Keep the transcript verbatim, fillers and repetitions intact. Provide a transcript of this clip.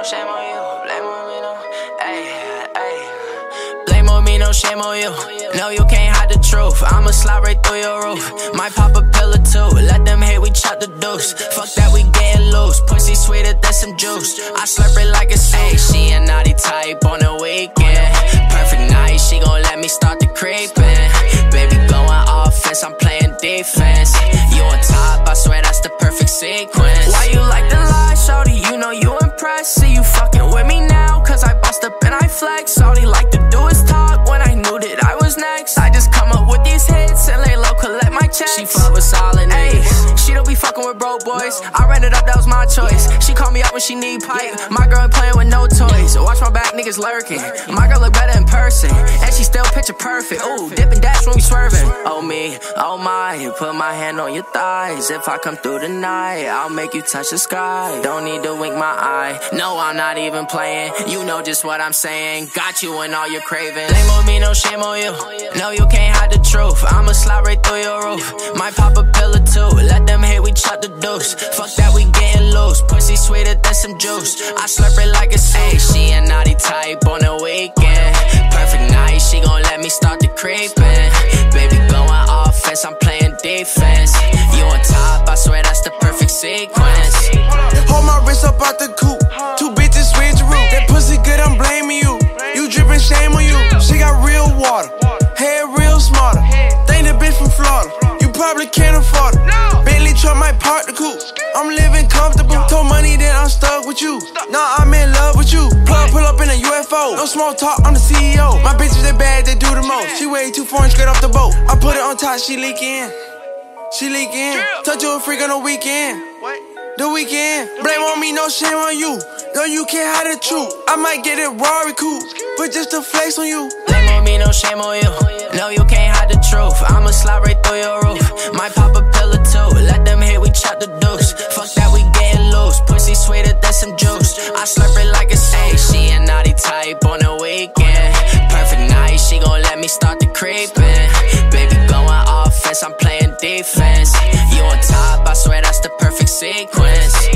no shame on you. Blame on me, no. Ayy, ayy. Blame on me, no shame on you. No, you can't hide the truth. I'ma slide right through your roof. Might pop a pill or two. Let them hate, we chop the deuce. Fuck that, we gettin' loose. Pussy sweeter than some juice. I slurp it like a soup. She a naughty type on the weekend. Perfect night, she gon' let me start the creeping. Baby going offense, I'm playing defense. You on top, I swear that's the perfect sequence. Why you like the lie, shawty? You know you impressed. See you fucking with me now, cause I bust up and I flex. Shawty like to do his talk when I knew that I was next. I just come up with these hits and lay low, collect my checks. She fuck with solid niggas. She don't be fucking with broke boys. I ran it up, that was my choice. She call me up when she need pipe. My girl ain't playing with no toys. Watch my back, niggas lurking. My girl look better in person, and she still picture perfect. Ooh, dip and dash when we swerving. Oh me, oh my, you put my hand on your thighs. If I come through tonight, I'll make you touch the sky. Don't need to wink my eye. No, I'm not even playing. You know just what I'm saying. Got you in all your cravings. Blame on me, no shame on you. No, you can't hide the truth. I'ma slide right through your roof. Might pop a pill or two. Let them hate, we chop the deuce. Fuck that, we gettin' loose. Pussy sweeter than some juice. I slurp it like a soup. She a naughty type on the weekend. Perfect night, she gon' let me start the creeping. Baby going offense, I'm playing defense. You on top, I swear that's the perfect sequence. Hold my wrist up out the coupe. Two bitches switch route. That pussy good, I'm blaming you. You drippin' shame on you. She got real water, hair real smarter. Think the bitch from Florida. You probably can't afford it. Bentley truck might park the coupe. I'm living comfortable. Told money that I'm stuck with you. Now I'm in love with you. Plug pull up in a U F O. No small talk, I'm the C E O. My bitches they bad, they do the most. She way too foreign, straight off the boat. I put it on top, she leak in. She leak in. Touch you a freak on the weekend. The weekend. Blame on me, no shame on you. No, you can't hide the truth. I might get it Rory coupe, but just to flex on you. Blame on me, no shame on you. No, you can't hide the truth. I'ma slide right through your roof. Might pop a pill or two. Let them hate, we chop the deuce. Fuck that, we gettin' loose. Pussy sweeter than some juice. I slurp it like a soup. She a naughty type on the weekend. Perfect night, she gon' let me start the creeping. Baby going offense, I'm playing defense. You on top, I swear that's the perfect sequence.